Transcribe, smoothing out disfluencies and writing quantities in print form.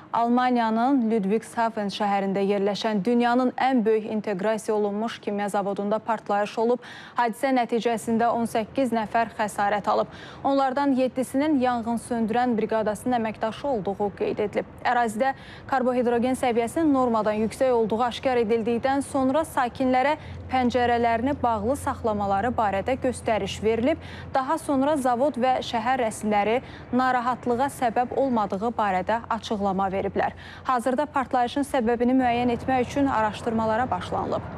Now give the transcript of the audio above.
Almaniyanın Ludwigshafen şəhərində yerləşən dünyanın ən böyük inteqrasiya olunmuş kimya zavodunda partlayış olub. Hadisə nəticəsində 18 nəfər xəsarət alıb. Onlardan 7-sinin yanğın söndürən briqadasının əməkdaşı olduğu qeyd edilib. Ərazidə karbohidrogen səviyyəsinin normadan yüksək olduğu aşkar edildikdən sonra sakinlərə pəncərələrini bağlı saxlamaları barədə göstəriş verilib. Daha sonra zavod və şəhər rəsmiləri narahatlığa səbəb olmadığı barədə açıqlama veriblər. Hazırda partlayışın səbəbini müəyyən etmək üçün araşdırmalara başlanılıb.